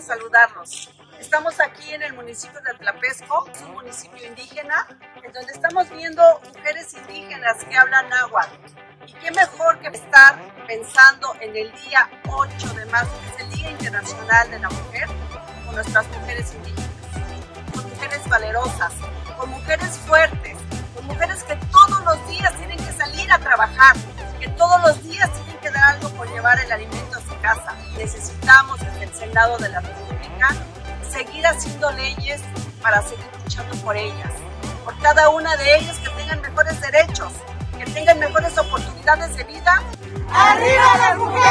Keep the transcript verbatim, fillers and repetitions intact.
saludarlos. Estamos aquí en el municipio de Atlapesco, es un municipio indígena, en donde estamos viendo mujeres indígenas que hablan náhuatl. Y qué mejor que estar pensando en el día ocho de marzo, que es el Día Internacional de la Mujer, con nuestras mujeres indígenas, con mujeres valerosas, con mujeres fuertes, con mujeres que todos los días tienen que salir a trabajar, que todos los días tienen que dar algo por llevar el alimento a su casa. Necesitamos desde el Senado de la República seguir haciendo leyes para seguir luchando por ellas, por cada una de ellas, que tengan mejores derechos, que tengan mejores oportunidades de vida. ¡Arriba las mujeres!